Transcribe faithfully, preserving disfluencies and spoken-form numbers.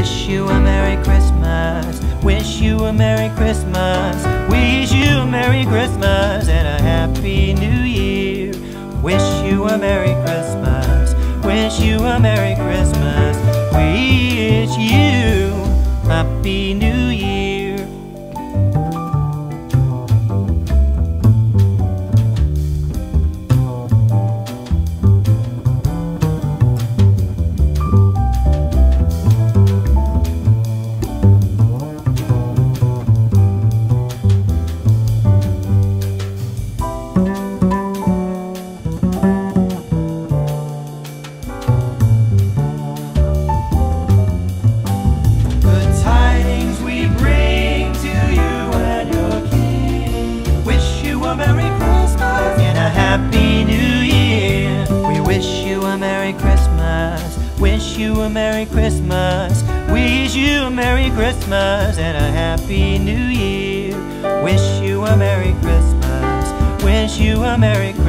wish you a Merry Christmas. Wish you a Merry Christmas. Wish you a Merry Christmas and a Happy New Year. Wish you a Merry Christmas. Wish you a Merry Christmas. Wish you Happy New Year. Happy New Year. We wish you a Merry Christmas. Wish you a Merry Christmas. Wish you a Merry Christmas and a Happy New Year. Wish you a Merry Christmas. Wish you a Merry